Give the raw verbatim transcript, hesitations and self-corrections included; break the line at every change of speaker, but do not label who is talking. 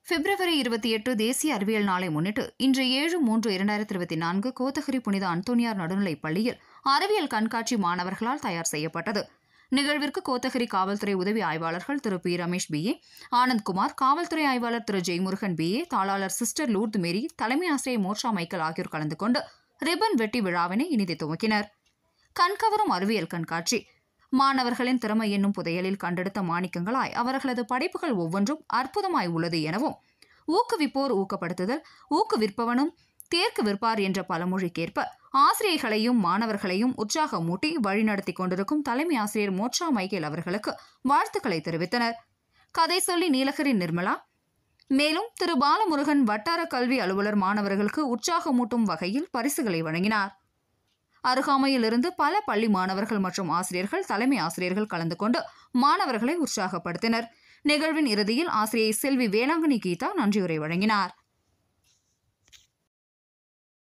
பிப்ரவரி இருபத்தி எட்டு தேசிய அறிவியல் நாளை முன்னிட்டு இன்று ஏழு மூன்று இரண்டாயிரத்தி இருபத்தி நான்கு கோத்தகிரி புனித அந்தோனியார் நடுநிலைப் பள்ளியில் அறிவியல் கண்காட்சி மாணவர்களால் தயார் செய்யப்பட்டது. நிகழ்விற்கு கோத்தகிரி காவல்துறை உதவி ஆய்வாளர்கள் திரு P Ramesh P A, Anandkumar, காவல்துறை ஆய்வாளர் திரு ஜெய்முருகன் பி ஏ, தாளாளர் சிஸ்டர் லூர்து மேரி, தலைமை ஆசிரியர் மோர்ஷா மைக்கேல் ஆகியோர் கலந்து கொண்டு ரிப்பன் வெட்டி விழாவினை இனிதே துவக்கினர். கண்கவரும் அறிவியல் கண்காட்சி மாணவர்களின் திறமை என்னும் புதையலில் கண்டெடுத்த மாணிக்கங்களாய் அவர்களது படைப்புகள் ஒவ்வொன்றும் அற்புதமாய் உள்ளது எனவும், ஊக்குவிப்போர் ஊக்கப்படுத்துதல், ஊக்குவிற்பவனும் தேர்க்கு விற்பார் என்ற பழமொழிக்கேற்ப ஆசிரியர்களையும் மாணவர்களையும் உற்சாகமூட்டி வழிநடத்தி கொண்டிருக்கும் தலைமை ஆசிரியர் மோர்ஷா மைக்கேல் அவர்களுக்கு வாழ்த்துக்களை தெரிவித்தனர். கதை சொல்லி நீலகிரி நிர்மலா. மேலும் திரு பாலமுருகன் வட்டார கல்வி அலுவலர் மாணவர்களுக்கு உற்சாகமூட்டும் வகையில் பரிசுகளை வழங்கினார். அருகாமையிலிருந்து பல பள்ளி மாணவர்கள் மற்றும் ஆசிரியர்கள், தலைமை ஆசிரியர்கள் கலந்து கொண்டு மாணவர்களை உற்சாகப்படுத்தினர். நிகழ்வின் இறுதியில் ஆசிரியை செல்வி வேளாங்கண்ணி கீதா நன்றியுரை வழங்கினார்.